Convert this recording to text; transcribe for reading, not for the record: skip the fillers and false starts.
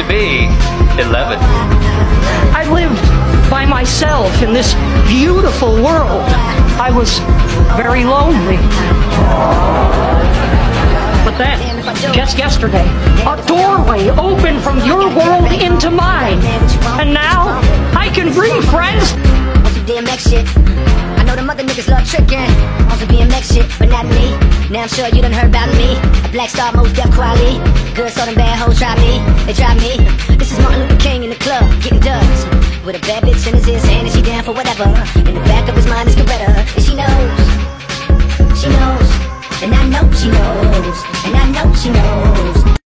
be 11. I lived by myself in this beautiful world. I was very lonely. But then, just yesterday, a doorway opened from your world into mine. And now, I can bring friends. DMX shit. I know them other niggas love tricking on some BMX shit, but not me. Now I'm sure you done heard about me. A Black Star, most deaf quality. Good, so them bad hoes try me. They try me. This is Martin Luther King in the club, getting dubs. With a bad bitch in his ear saying that she down for whatever. In the back of his mind is Coretta, and she knows. She knows. And I know she knows. And I know she knows.